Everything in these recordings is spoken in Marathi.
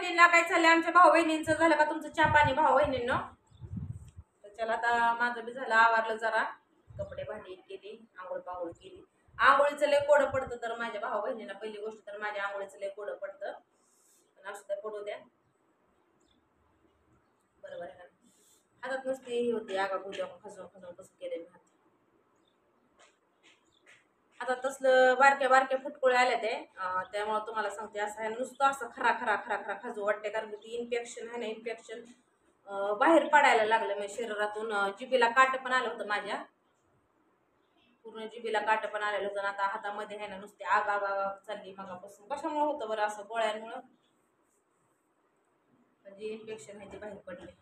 बहिणींना काय चाललंय? आमच्या भाऊ बहिणींचं झालं का तुमचं चहा पाणी भाऊ बहिणींनो? तर चला आता माझं बी झालं, आवरलं जरा, कपडे भांडी केली, आंघोळ पांघोळ केली. आंघोळीचं लय कोडं पडतं तर माझ्या भाऊ बहिणींना, पहिली गोष्ट तर माझ्या आंघोळीचं लय कोडं पडतं. पण असं तर पडू द्या, बरोबर आहे ना. हातात नुसती ही होती आगा गुजा खसून खसून कसं केले हात. आता तसलं बारक्या बारक्या फुटकुळे आले ते, त्यामुळे तुम्हाला सांगते असं आहे, नुसतं असं खरा खरा खरा खरा खाजू वाटते. कारण की ती इन्फेक्शन आहे ना, इन्फेक्शन बाहेर पडायला लागलं म्हणजे शरीरातून. जिभेला काट पण आलं होतं माझ्या, पूर्ण जिभेला काट पण आलेलं होतं. आता हातामध्ये आहे ना नुसते आग आग आग चालली मगापासून. कशामुळे होतं बरं असं? गोळ्यांमुळं म्हणजे इन्फेक्शन आहे ते बाहेर पडले,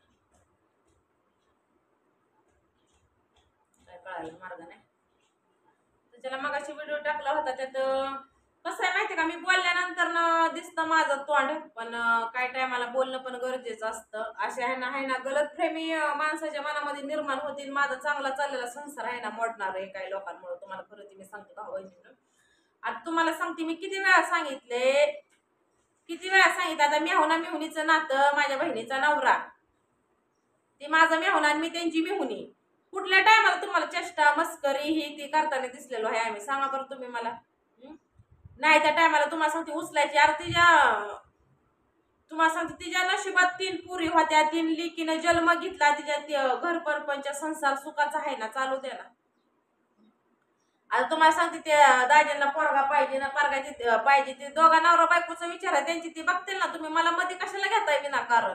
काय कळायला मार्ग नाही. त्याला मगाशी व्हिडिओ टाकला होता, त्यात कसं आहे माहिती का, मी बोलल्यानंतर दिसतं माझं तोंड, पण काय टायमाला बोलणं पण गरजेचं असतं. असे आहे ना गलत फ्रेमी माणसाच्या मनामध्ये निर्माण होतील. माझा चांगला चाललेला संसार आहे ना मोडणार आहे काही लोकांमुळे. तुम्हाला खरं मी सांगते भाऊ बहिणींनो, आता तुम्हाला सांगते मी किती वेळा सांगितले, किती वेळा सांगितलं. आता मेहुणा मेहुणीचं नातं, माझ्या बहिणीचा नवरा ती माझा मेहुणा आणि मी त्यांची मेहुणी. कुठल्या टायमाला तुम्हाला चेष्टा मस्करी ही ती करताना दिसलेलो आहे आम्ही? सांगा बरं तुम्ही मला. नाही त्या टायमाला तुम्हाला सांगते उचलायची. अरे तुम्हाला सांगते तिच्या नशिबात 3 पुरी होत्या, 3 लेकीनं जन्म घेतला, तिच्या घर परपंच संसार सुखाचा आहे ना, चालू द्या ना. आता तुम्हाला सांगते ते दाजींना पोरगा पाहिजे ना, पोरगा पाहिजे, ते दोघा नवरा बायकोचा विचार आहे त्यांची, ती बघतील ना. तुम्ही मला मध्ये कशाला घेताय विनाकारण?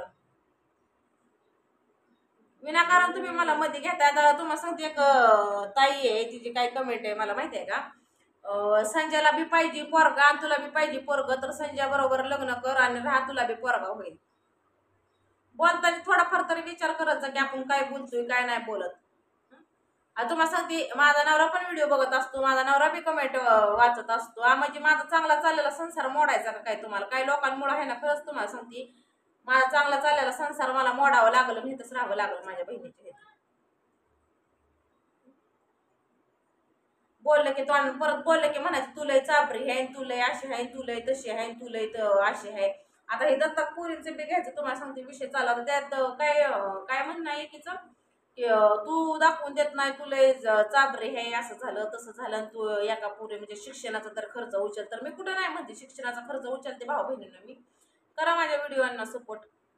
विनाकारण तुम्ही मला मध्ये घेताय. आता तुम्हाला सांगते एक ताई आहे, तिची काय कमेंट आहे मला माहिती आहे का, संजयला बी पाहिजे पोरगा आणि तुला बी पाहिजे पोरग, तर संजय बरोबर लग्न कर आणि राहा, तुला बी पोरगा होईल. बोलताना थोडाफार तरी विचार करत जा की आपण काय बोलतोय काय नाही बोलत. आता तुम्हाला सांगते माझा नवरा पण व्हिडिओ बघत असतो, माझा नवरा बी कमेंट वाचत असतो. म्हणजे माझा चांगला चाललेला संसार मोडायचा का काय तुम्हाला? काही लोकांमुळे आहे ना, खरंच तुम्हाला सांगते माझा चांगला चाललेला संसार मला मोडावं लागलं, इथंच राहावं लागलं माझ्या बहिणीच्या. बोललं की तोंड परत बोललं की म्हणायचं तुलय चाबरी आहे, तुलय अशी आहे, तुलय तशी आहे, तुलय अशी आहे. आता हे दत्तक पुरींचे बी घ्यायचं तुम्हाला सांगते विषय चालला होता. त्यात काय काय म्हणणं आहे एकीच की तू दाखवून देत नाही, तुलय चाबरी आहे, असं झालं तसं झालं. तू एका पुरी म्हणजे शिक्षणाचा तर खर्च उचल, तर मी कुठं नाही म्हणते शिक्षणाचा खर्च उचलते भाऊ बहिणींना. मी करा माझ्या व्हिडिओंना सपोर्ट,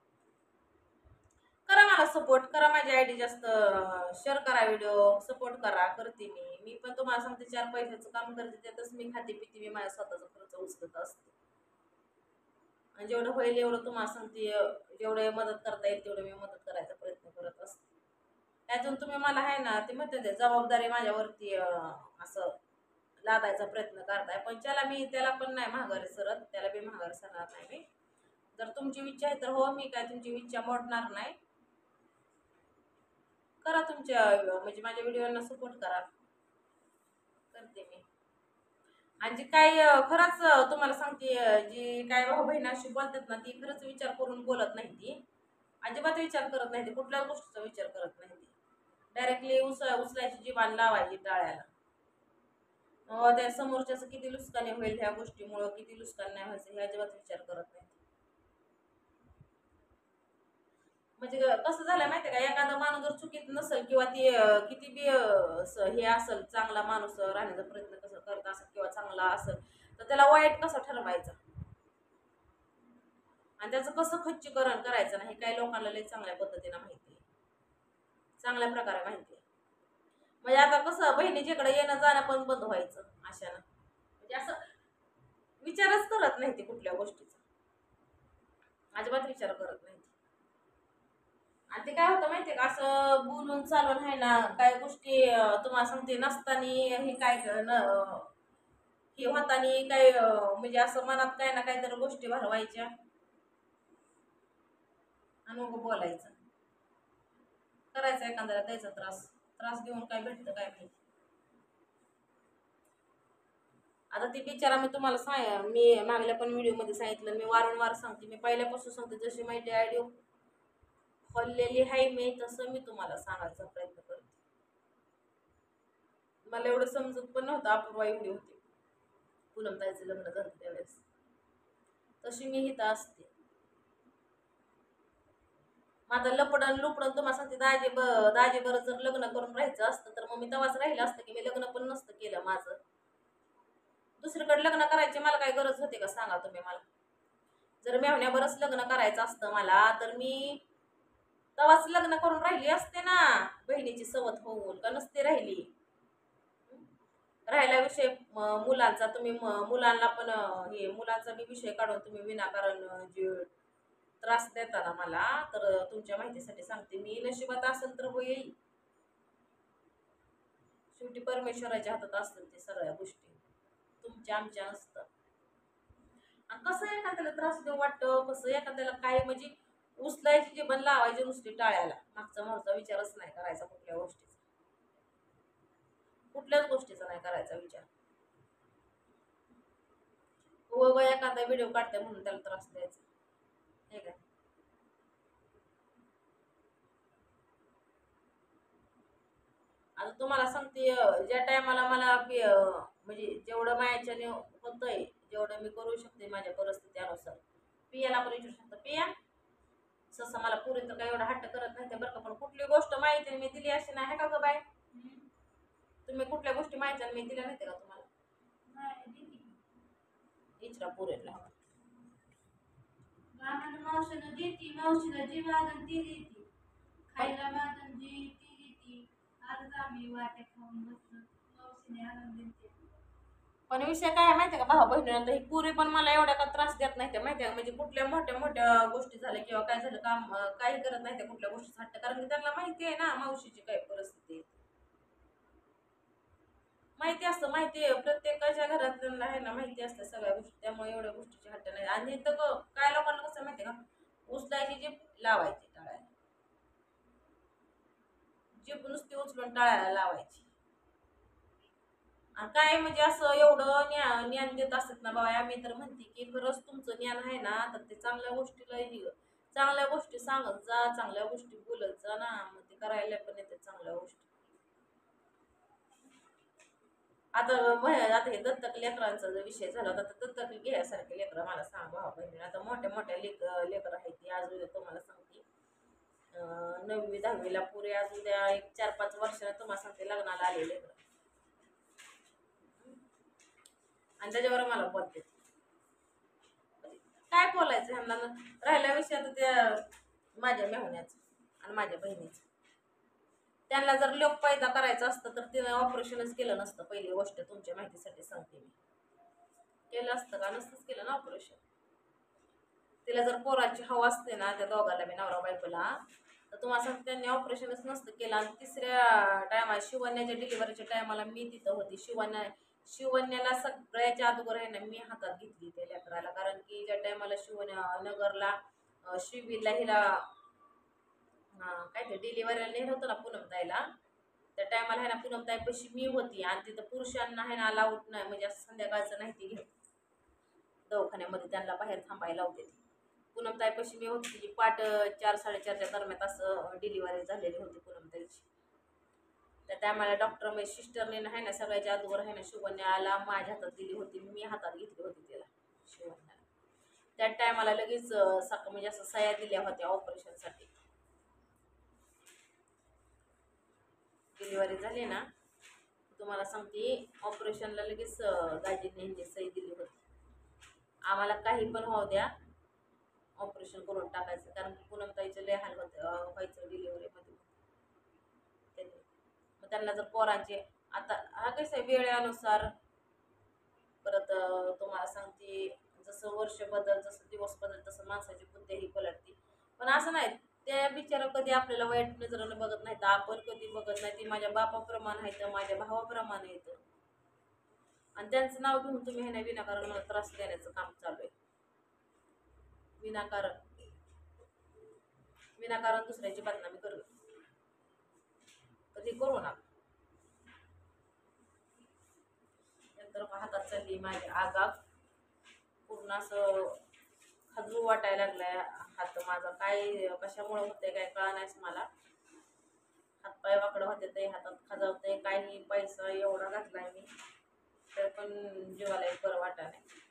करा मला सपोर्ट करा, माझी आयडी जास्त शेअर करा, व्हिडिओ सपोर्ट करा, करते मी पण तुम्हाला सांगते 4 पैशाचं काम करते, त्यातच मी खाते पिते, मी माझ्या स्वतःचा खर्च उचलत असते. आणि जेवढं होईल एवढं तुम्हाला सांगते, जेवढे मदत करता येईल तेवढं मी मदत करायचा प्रयत्न करत असते. त्यातून तुम्ही मला आहे ना ते म्हणते जबाबदारी माझ्यावरती असं लादायचा प्रयत्न करताय, पण त्याला पण नाही माघारी सरत, त्याला बी माघारी सरणार नाही मी. जर तुमची इच्छा आहे तर हो, मी काय तुमची इच्छा मोडणार नाही. करा तुमच्या म्हणजे माझ्या व्हिडिओना सपोर्ट करा, करते मी. आणि जी काय खरंच तुम्हाला सांगते, जी काय भाऊ बहीण अशी बोलतात ना, ती खरंच विचार करून बोलत नाही. ती अजिबात विचार करत नाही, ती कुठल्याच गोष्टीचा विचार करत नाही. ती डायरेक्टली उचलायची जीवान लावायची टाळ्याला. त्या समोरच्याचं किती नुकसानी होईल ह्या गोष्टीमुळं, किती नुकसान नाही व्हायचं हे अजिबात विचार करत नाही. म्हणजे कसं झालं माहितीये का, एखादा माणूस जर चुकीत नसेल किंवा ती किती बी हे असेल, चांगला माणूस राहण्याचा प्रयत्न कसं करत असेल किंवा चांगला असेल, तर त्याला वाईट कसं ठरवायचं आणि त्याचं कसं खच्चीकरण करायचं नाही, हे काही लोकांना लय चांगल्या पद्धतीने माहिती आहे, चांगल्या प्रकारे माहिती आहे. म्हणजे आता कसं बहिणीच्याकडे येणं जाणं पण बंद व्हायचं अशानं. म्हणजे असं विचारच करत नाही ते कुठल्या गोष्टीचा, अजिबात विचार करत नाही. आणि ते काय होतं माहितीये का, असं बोलून चालून आहे ना काही गोष्टी तुम्हाला सांगते नसताना हे काय हे होतानी काय म्हणजे असं मनात काय ना काहीतरी गोष्टी भरवायच्या आणि मग बोलायचं, करायचं एखाद्याला द्यायचा त्रास, त्रास देऊन काय भेटतं काय माहिती. आता ती बिचारा मी तुम्हाला मी मागल्या पण व्हिडिओमध्ये सांगितलं, मी वारंवार सांगते, मी पहिल्यापासून सांगते, जशी माहिती आयडिओ खोललेली आहे मी तसं मी तुम्हाला सांगायचा प्रयत्न करते. मला एवढं समजत पण नव्हतं, अपूर्वा एवढी होती पूनमताईचं लग्न झालं त्यावेळेस, तशी मी इथं असते. माझं लपडन लुपडन तुम्हाला सांगते दाजी बरं जर लग्न करून राहायचं असतं तर मग मी तेव्हाच राहिलं असतं की मी लग्न पण नसतं केलं माझं. दुसरीकडे लग्न करायची मला काय गरज होती का सांगा तुम्ही मला. जर मेहण्यावरच लग्न करायचं असतं मला तर मी तेव्हाच लग्न करून राहिली असते ना, बहिणीची सवत होऊन का नसते राहिली. राहिला विषय मुलांचा, तुम्ही मुलांना पण हे मुलांचा बी विषय काढून तुम्ही विनाकारण जे त्रास देता ना मला, तर तुमच्या माहितीसाठी सांगते मी, नशिबात असेल तर होईल. शेवटी परमेश्वराच्या हातात असतात ते सगळ्या गोष्टी, तुमच्या आमच्या नसतं. आणि कसं एखाद्याला त्रास देऊ वाटतं, कसं एखाद्याला काय म्हणजे उचलायची जीवन लावायची नुसती टाळ्याला, मागचा मागचा विचारच नाही करायचा कुठल्याच गोष्टीचा नाही करायचा विचार. व एखादा व्हिडिओ काढते म्हणून त्याला त्रास द्यायचा हे काय. आता तुम्हाला सांगते ज्या टायमाला मला म्हणजे जेवढं मायाच्याने होतंय, जेवढं मी करू शकते माझ्या परिस्थितीनुसार, पियाला पण विचारू शकता, पिया ससा मला पुरी तर काय एवढा हट्ट करत नाही ते बरं का, पण कुठली गोष्ट माहिती मी दिली अशी नाही का ग बाय. तुम्ही कुठल्या गोष्टी माहिती मी दिल्या नाही का तुम्हाला. इचरा पुरेला मावशीनं देती, मावशीला जी मागण ती देती, खायला मागण जी ती देती. आज आम्ही वाटे खाऊन बसलो, मावशीने आणून देते. पण विषय काय माहितीये का, भाऊ बहिणीनंतर ही पुरी पण मला एवढा का त्रास देत नाही माहितीये का, म्हणजे कुठल्या मोठ्या मोठ्या गोष्टी झाल्या किंवा काय झालं काम काही करत नाही त्या कुठल्या गोष्टी हट्ट, कारण की त्यांना माहिती आहे ना मावशीची काय परिस्थिती माहिती असतं, माहिती आहे प्रत्येकाच्या घरातल्या आहे ना, माहिती असतं सगळ्या गोष्टी, त्यामुळे एवढ्या गोष्टीची हट्ट नाही. आणि इथं काय लोकांना कसं माहितीये का, उचलायची जीभ लावायची टाळायला, जीभ नुसती उचलून टाळायला लावायची. आणि काय म्हणजे असं एवढं ज्ञान देत असत ना बाबा, आम्ही तर म्हणते की खरंच तुमचं ज्ञान आहे ना, तर ते चांगल्या गोष्टीला चांगल्या गोष्टी सांगत जा, चांगल्या गोष्टी बोलत जा ना, मग ते करायला पण येते चांगल्या गोष्टी. आता हे दत्तक लेकरांचा जर विषय झाला होता, तर दत्तक घ्यायसारखे लेकरं मला सांग भावा बहिणी, आता मोठ्या मोठ्या लेकर आहेत ती अजून तुम्हाला सांगते 9वी 10वीला पुरे, अजून त्या एक 4-5 वर्षाला तुम्हाला सांगते लग्नाला आले लेकर, आणि त्याच्यावर मला बोलते काय बोलायचं ह्यांना. राहिल्या विषय आता त्या माझ्या मेहुण्याचं आणि माझ्या बहिणीचं, त्यांना जर लोक पैदा करायचं असतं तर तिने ऑपरेशनच केलं नसतं. पहिली गोष्ट तुमच्या माहितीसाठी सांगते मी, केलं असतं का, नसतंच केलं ना ऑपरेशन. तिला जर पोराची हवा असते ना त्या दोघांना बी नवरा बायकोला, तर तुम्हाला सांगते त्यांनी ऑपरेशनच नसतं केलं. आणि तिसऱ्या टायमाला शिवण्याच्या डिलिव्हरीच्या टायमाला मी तिथं होती. शिवण्याला सगळ्याच्या अगोदर आहे ना मी हातात घेतली त्या लेकराला, कारण की ज्या टायमाला नगरला शिवीला हिला काय ते डिलिव्हरीला नेलं होतं ना पूनमताईला, त्या टायमाला आहे ना पूनमताई पशी मी होती, आणि तिथं पुरुषांना आहे ना अलाउड नाही, म्हणजे असं संध्याकाळचं नाही ती घेत दवाखान्यामध्ये, त्यांना बाहेर थांबायला लावते ती. पूनमताई पशी मी होती, तिची पाट 4-4:30च्या दरम्यान असं डिलिव्हरी झालेली होती पूनमताईची. त्या टायमाला डॉक्टर म्हणजे सिस्टरने आहे ना सगळ्याच्या अगोदर आहे ना शिवण्याला माझ्या हातात दिली होती, मी हातात घेतली होती तिला शिवण्याला. त्या टायमाला लगेच म्हणजे असं सह्या दिल्या होत्या ऑपरेशनसाठी. डिलिव्हरी झाली ना तुम्हाला सांगते, ऑपरेशनला लगेच दाजीने सही दिली होती, आम्हाला काही पण होऊ द्या ऑपरेशन करून टाकायचं, कारण पूनमताईचं लय हाल व्हायचं डिलिव्हरीमध्ये. मग त्यांना जर पोरांचे आता हा कसं वेळेनुसार परत तुम्हाला सांगते, जसं वर्ष बदल, जसं दिवस बदल, तसं माणसाची बुद्धीही पलटते. पण असं नाही त्या बिचारा कधी आपल्याला वाईट नजरेनं बघत नाही, तर आपण कधी बघत नाही. ती माझ्या बापाप्रमाणे आहे, तर माझ्या भावाप्रमाणे येतं, आणि त्यांचं नाव घेऊन तुम्ही हे नाही विनाकारण मला त्रास देण्याचं काम चालू आहे. विनाकारण दुसऱ्याची बदनामी करू कधी करू नका. नंतर हातात चालली माझ्या आगाग पूर्ण असं खजरू वाटायला लागलाय हात माझा, काय कशामुळे होते काय कळा नाहीच मला. हातपाय वाकडं होते, ते हातात खाजवते, काही पैसा एवढा घातलाय मी तर पण जीवाला एक बरं वाटा नाही.